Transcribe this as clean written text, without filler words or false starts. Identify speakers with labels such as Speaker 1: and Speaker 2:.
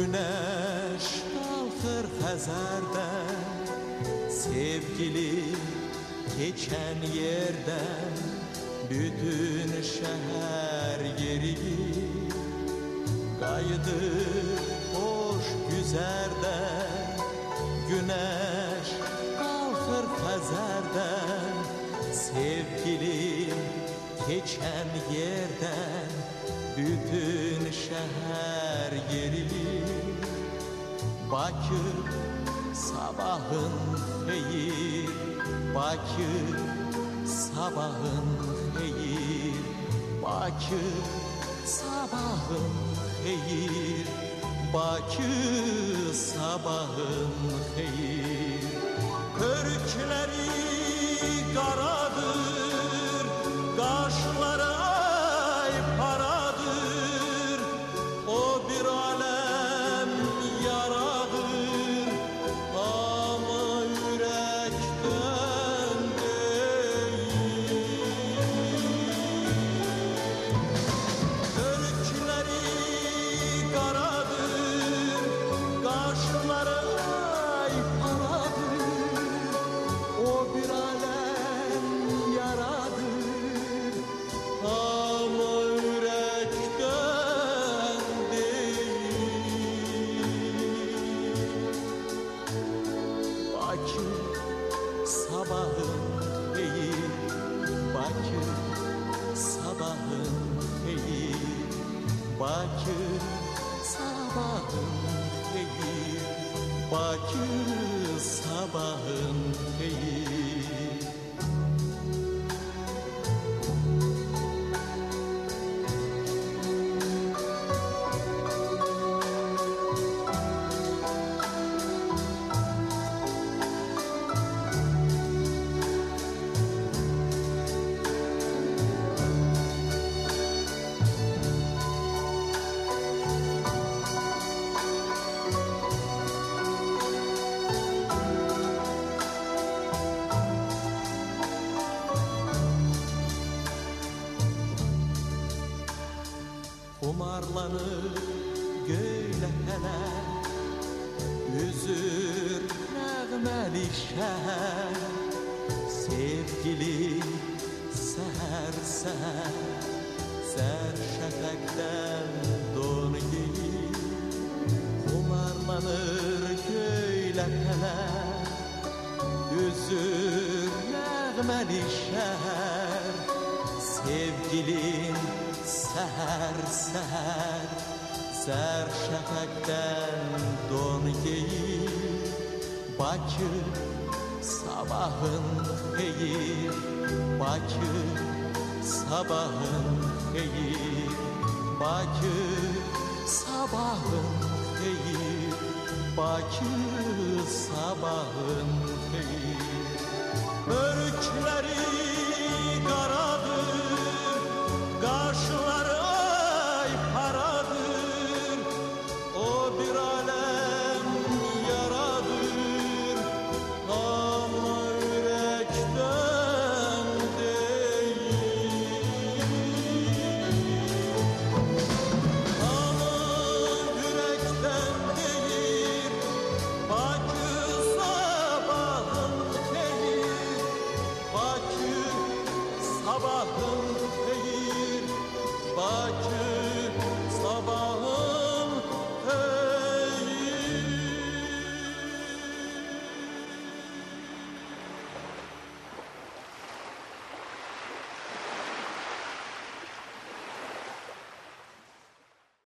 Speaker 1: Güneş kalkır Xəzərdən, sevgili geçen yerden, bütün şehir gerilir. Qayıdı hoş güzerden, güneş kalkır Xəzərdən, sevgilim geçen yerden, bütün şehir gerilir. Bakı sabahın xeyir, Bakı sabahın xeyir, Bakı sabahın xeyir, Bakı sabahın xeyir. Körükleri qaradır, qaşları ay paradır, o bir alem yaradır, ama yürekten değil. Körükleri qaradır, qaşları ay paradır, o bir alem yaradır, ama yürekten değil. Bakı sabahın xeyir, Bakı sabahın xeyir, Bakı sabahın xeyir, Bakı sabahın xeyir. Xumarlanır göyləpələr, üzür nəğməli şəhər, sevgili səhər-səhər, zər şəfəqdən don geyir. Xumarlanır göyləpələr, üzür nəğməli şəhər, sevgilim səhər-səhər, zər şəfəqdən don geyir. Bakı sabahın xeyir, Bakı sabahın xeyir, Bakı sabahın xeyir, Bakı sabahın xeyir. Örükleri qara